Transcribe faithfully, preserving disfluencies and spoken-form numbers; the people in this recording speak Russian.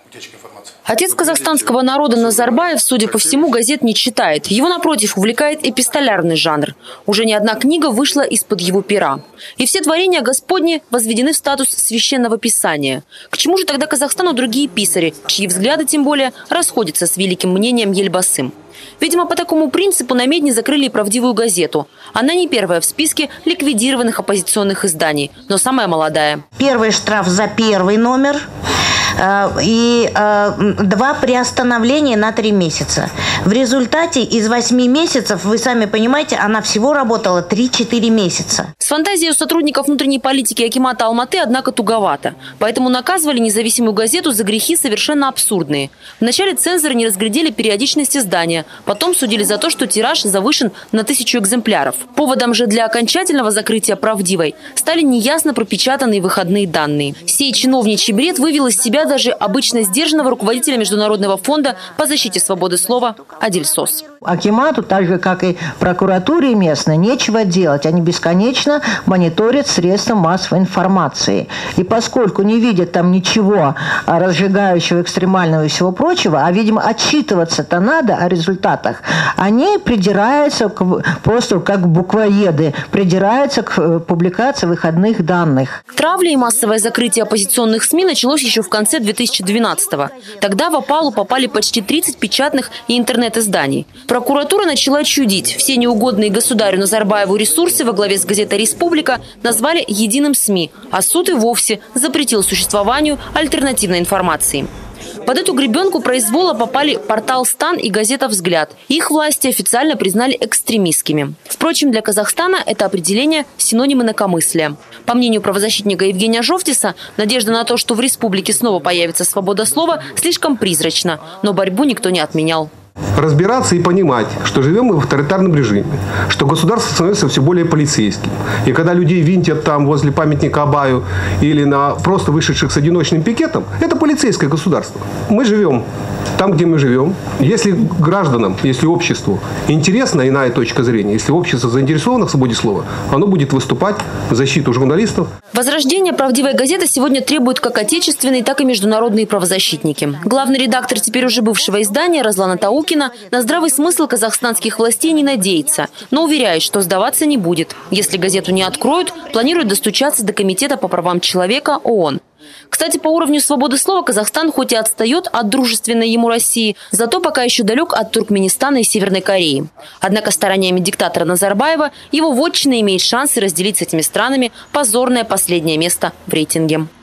Отец казахстанского народа Назарбаев, судя по всему, газет не читает. Его, напротив, увлекает эпистолярный жанр. Уже не одна книга вышла из-под его пера. И все творения Господни возведены в статус священного писания. К чему же тогда Казахстану другие писари, чьи взгляды, тем более, расходятся с великим мнением Ельбасы? Видимо, по такому принципу на Медне закрыли и «Правдивую газету». Она не первая в списке ликвидированных оппозиционных изданий, но самая молодая. Первый штраф за первый номер и два приостановления на три месяца. В результате из восьми месяцев, вы сами понимаете, она всего работала три-четыре месяца. С фантазией у сотрудников внутренней политики акимата Алматы, однако, туговато. Поэтому наказывали независимую газету за грехи совершенно абсурдные. Вначале цензоры не разглядели периодичность издания, потом судили за то, что тираж завышен на тысячу экземпляров. Поводом же для окончательного закрытия «Правдивой» стали неясно пропечатанные выходные данные. Сей чиновничий бред вывел из себя даже обычно сдержанного руководителя Международного фонда по защите свободы слова Адиль Сос. Акимату, так же как и прокуратуре местной, нечего делать. Они бесконечно мониторят средства массовой информации. И поскольку не видят там ничего разжигающего, экстремального и всего прочего, а, видимо, отчитываться-то надо о результатах, они придираются к, просто как буквоеды, придираются к публикации выходных данных. Травля и массовое закрытие оппозиционных СМИ началось еще в конце две тысячи двенадцатого. Тогда в опалу попали почти тридцать печатных и интернет-изданий. Прокуратура начала чудить. Все неугодные государю Назарбаеву ресурсы во главе с газетой «Республика» назвали единым СМИ, а суд и вовсе запретил существованию альтернативной информации. Под эту гребенку произвола попали портал «Стан» и газета «Взгляд». Их власти официально признали экстремистскими. Впрочем, для Казахстана это определение – синоним инакомыслия. По мнению правозащитника Евгения Жовтиса, надежда на то, что в республике снова появится свобода слова, слишком призрачна. Но борьбу никто не отменял. Разбираться и понимать, что живем мы в авторитарном режиме, что государство становится все более полицейским. И когда людей винтят там возле памятника Абаю или на просто вышедших с одиночным пикетом, это полицейское государство. Мы живем там, где мы живем. Если гражданам, если обществу интересна иная точка зрения, если общество заинтересовано в свободе слова, оно будет выступать в защиту журналистов. Возрождение «Правдивой газеты» сегодня требуют как отечественные, так и международные правозащитники. Главный редактор теперь уже бывшего издания Разлана Таукина на здравый смысл казахстанских властей не надеется, но уверяет, что сдаваться не будет. Если газету не откроют, планирует достучаться до Комитета по правам человека ООН. Кстати, по уровню свободы слова Казахстан хоть и отстает от дружественной ему России, зато пока еще далек от Туркменистана и Северной Кореи. Однако стараниями диктатора Назарбаева его вотчина имеет шансы разделить с этими странами позорное последнее место в рейтинге.